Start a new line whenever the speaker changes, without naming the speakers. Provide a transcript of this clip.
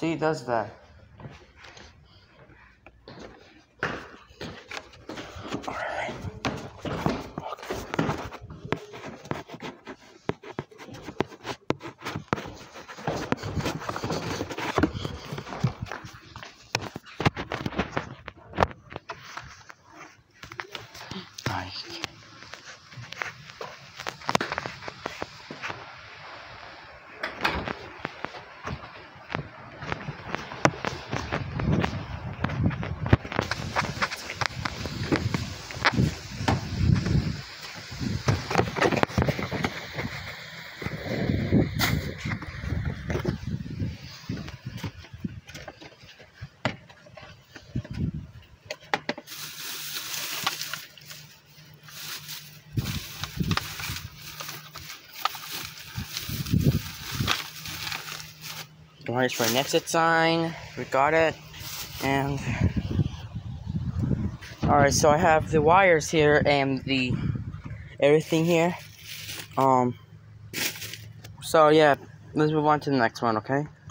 See, it does that. Alright. Nice. Here's for an exit sign. We got it. And alright, so I have the wires here and the everything here. So yeah, let's move on to the next one, okay?